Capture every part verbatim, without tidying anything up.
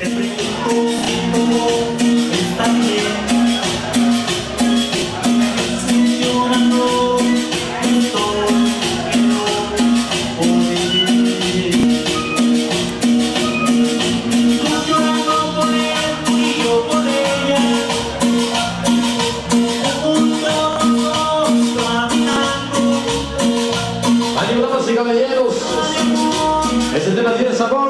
Caballeros, ese tema tiene sabor.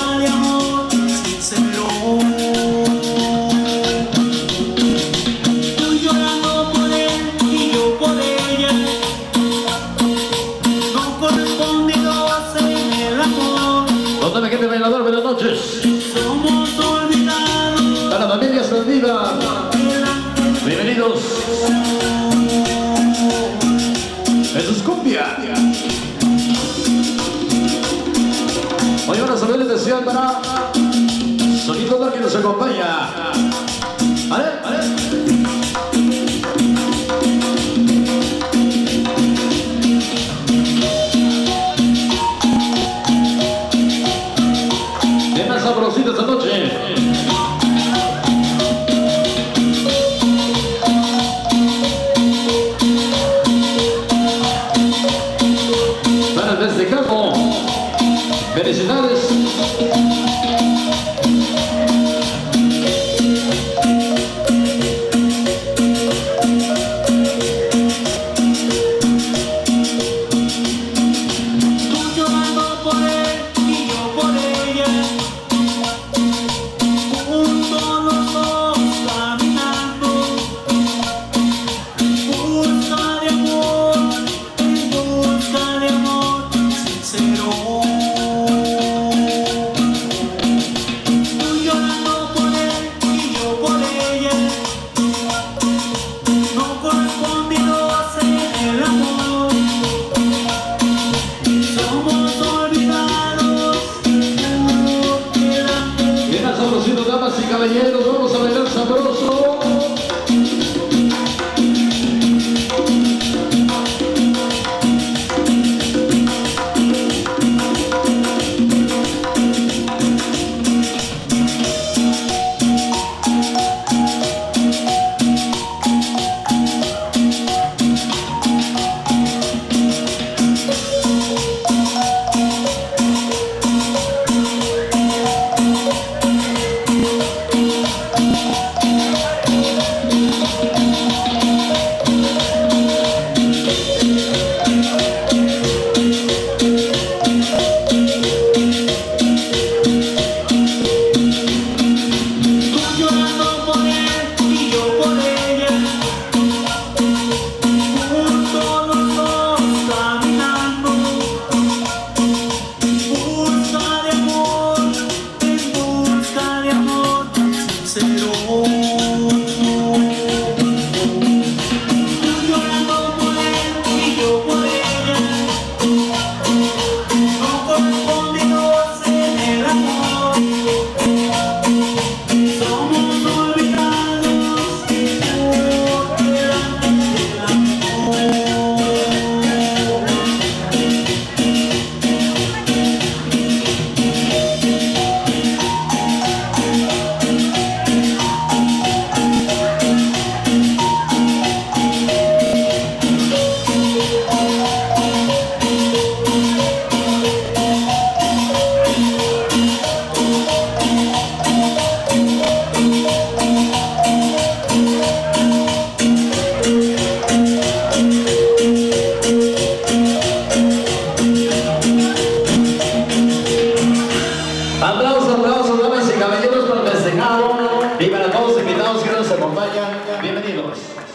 Tú llorando por él y yo por ella, no correspondido hacer el amor. ¿Dónde me quede bailador? Buenas noches. Somos olvidados. Para la familia extendida, bienvenidos. Eso es cumbia. Hoy una saludos especial para Sonido Dark que nos acompaña. ¿Vale? ¿Vale? ¿Qué más sabrosito esta noche? Para el festejado. Felicidades. Tú llorando por él y yo por ella, juntos los dos caminando, busca de amor, en busca de amor sincero. Damas y caballeros, vamos a bailar sabroso. Aplausos, aplausos, damas y caballeros, por el festejado. Y para todos los invitados que nos acompañan, bienvenidos.